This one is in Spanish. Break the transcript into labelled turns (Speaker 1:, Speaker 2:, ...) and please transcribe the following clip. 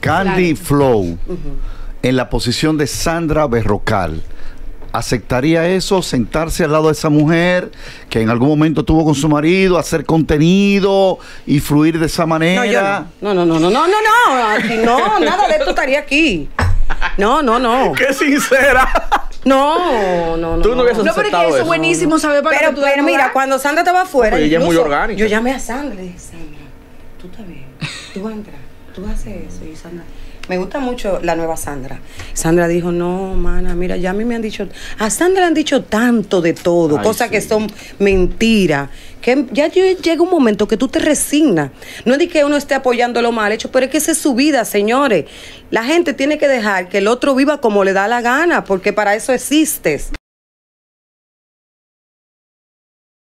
Speaker 1: Candy Flow en la posición de Sandra Berrocal, ¿aceptaría eso, sentarse al lado de esa mujer que en algún momento estuvo con su marido, hacer contenido y fluir de esa manera?
Speaker 2: No, aquí no, nada de esto estaría aquí. No.
Speaker 3: ¡Qué sincera!
Speaker 2: No.
Speaker 3: Tú no hubieses
Speaker 4: No, pero es que eso es buenísimo saber para
Speaker 2: Pero mira, cuando Sandra estaba afuera,
Speaker 3: ella es muy orgánica.
Speaker 2: Yo llamé a Sandra y dije, Sandra, tú estás bien, tú vas a entrar, tú vas a hacer eso. Y Sandra, me gusta mucho la nueva Sandra. Sandra dijo, no, mana, mira, ya a mí me han dicho, a Sandra le han dicho tanto de todo, cosas que son mentiras, que ya llega un momento que tú te resignas. No es de que uno esté apoyando lo mal hecho, pero es que esa es su vida, señores. La gente tiene que dejar que el otro viva como le da la gana, porque para eso existes.